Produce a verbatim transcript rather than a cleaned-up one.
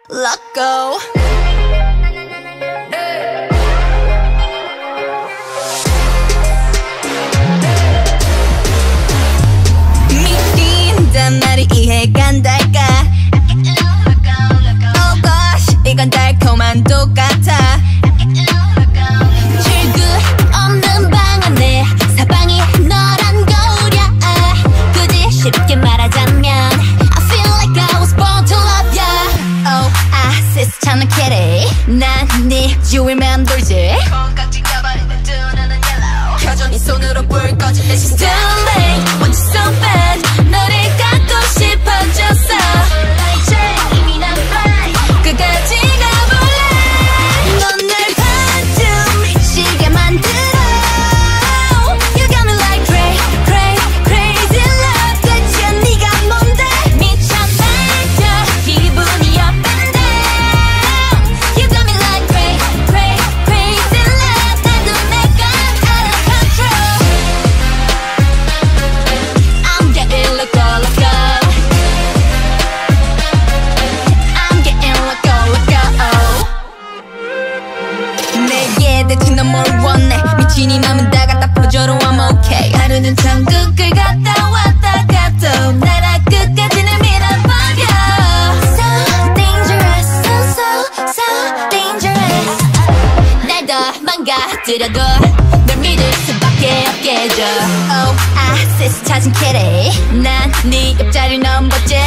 LOCO. 미친단 말이 이해가 안 될까? Oh gosh, 이건 달콤한 똑같아. 출구 없는 방 안에 사방이 너란 거울이야. 굳이 쉽게 말하자면 I feel like I was born to love ya. Oh, I see 차는 캐리. 난 네 주위만 돌지. 콩깍지 껴버리는 두 눈은 yellow. 켜져 네 손으로 불 꺼진 내 시스템. Want you so bad. 너를 갖고 싶어졌어. 이미 난 fly. 끝까지 가볼래. 넌 날 반쯤 미치게 만들어. You got me like cray, cray, crazy love. 대체 네가 뭔데? 미쳐 날려 기분이 up and down. You got me like cray, cray, crazy love. 나도 내가 out of control. I'm getting loco, loco. I'm getting loco, loco. 내게 대체 넌 뭘 원해? 미친 이 맘은 다 갖다 퍼줘도 I'm okay. 하루는 천국을 갔다 왔다 가도 나라 끝까지는 밀어버려. So dangerous, so so so dangerous. 날 더 망가뜨려도 널 믿을 수밖에 없게 해줘. Oh, I see 찾은 캐리. 난 네 옆자리를 넘봤지.